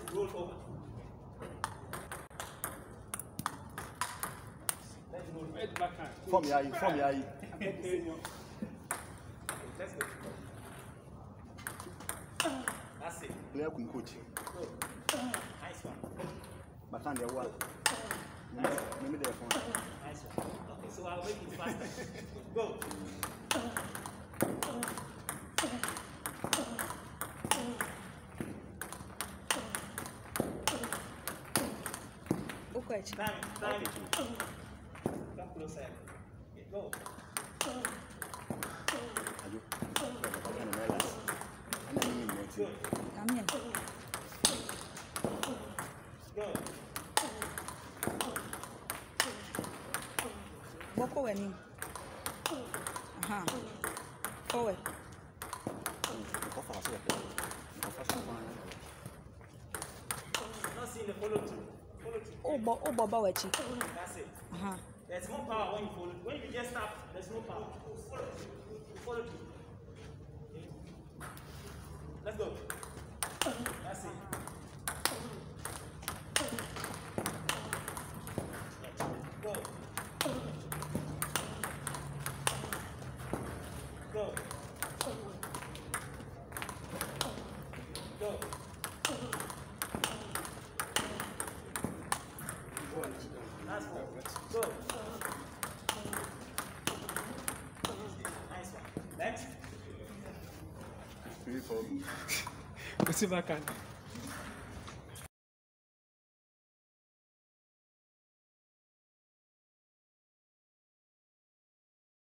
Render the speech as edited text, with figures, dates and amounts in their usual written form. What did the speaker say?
roll forward. Let's roll. Right backhand. Form your eye. Let's go. That's it. Player can coach. Go. Nice one. Backhand your wall. Maybe their phone. Nice one. Okay, so I'll make it faster. Go. Time. Come closer. Okay, go. Go. Come here. Go. Walk over me. Forward. Not seeing the follow through. Oh, Baba Wachi. That's it. There's more power when you follow. When you just stop, there's no power. Follow through. Let's go. That's it. Go. Go. Go. That's cool. Go. Nice one. Next. Three, four. What's your backhand?